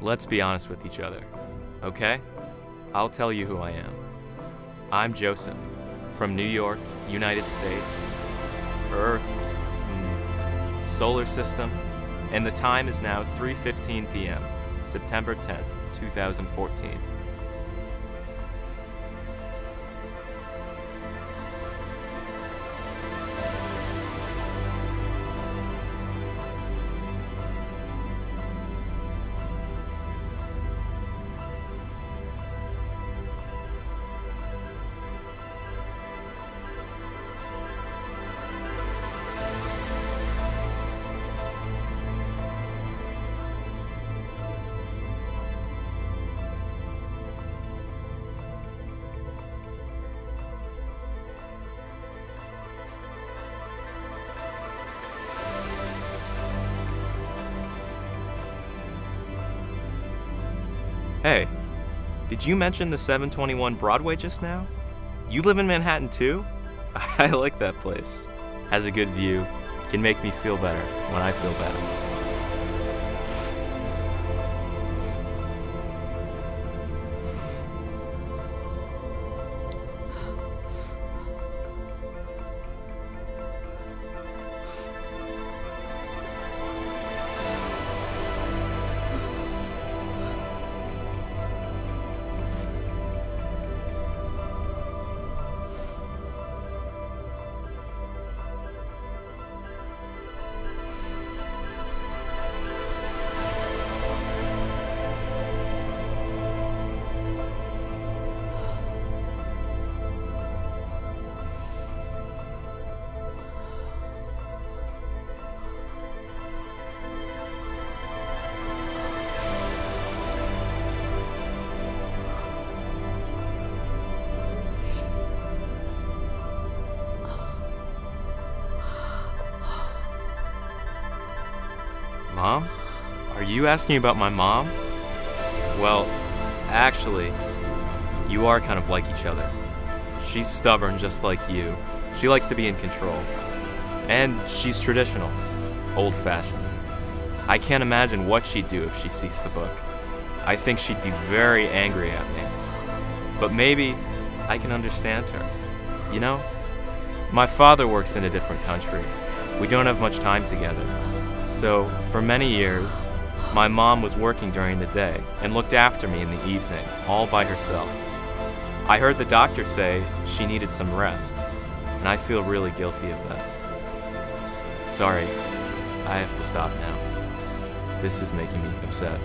let's be honest with each other, okay? I'll tell you who I am. I'm Joseph, from New York, United States, Earth, solar system, and the time is now 3:15 p.m., September 10th, 2014. Hey, did you mention the 721 Broadway just now? You live in Manhattan too? I like that place. Has a good view, can make me feel better when I feel better. Mom? Are you asking about my mom? Well, actually, you are kind of like each other. She's stubborn just like you. She likes to be in control. And she's traditional, old-fashioned. I can't imagine what she'd do if she sees the book. I think she'd be very angry at me. But maybe I can understand her. You know, my father works in a different country. We don't have much time together. So, for many years, my mom was working during the day and looked after me in the evening, all by herself. I heard the doctor say she needed some rest, and I feel really guilty of that. Sorry, I have to stop now. This is making me upset.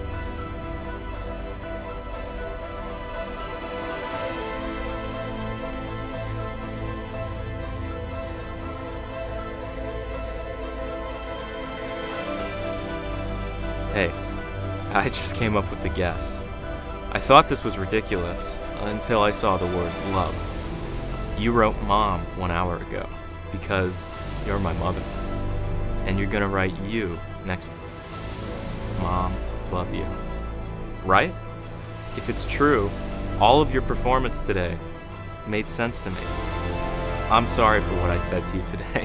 Hey, I just came up with a guess. I thought this was ridiculous until I saw the word love. You wrote mom 1 hour ago because you're my mother. And you're gonna write you next to mom, love you. Right? If it's true, all of your performance today made sense to me. I'm sorry for what I said to you today.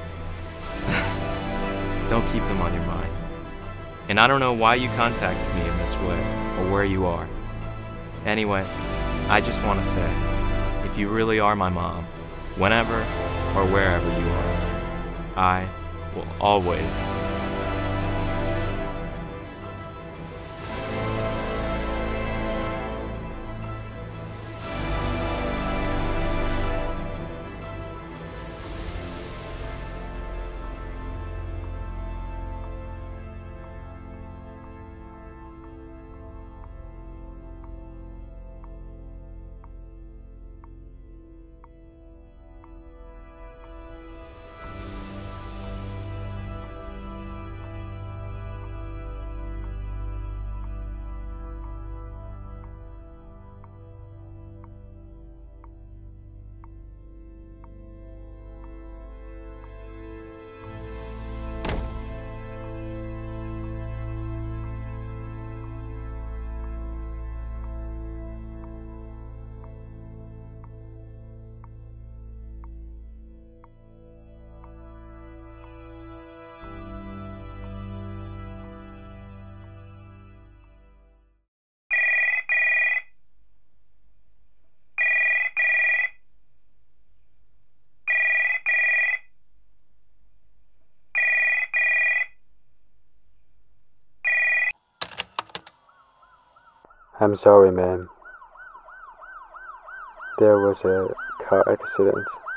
Don't keep them on your mind. And I don't know why you contacted me in this way, or where you are. Anyway, I just want to say, if you really are my mom, whenever or wherever you are, I will always I'm sorry, ma'am. There was a car accident.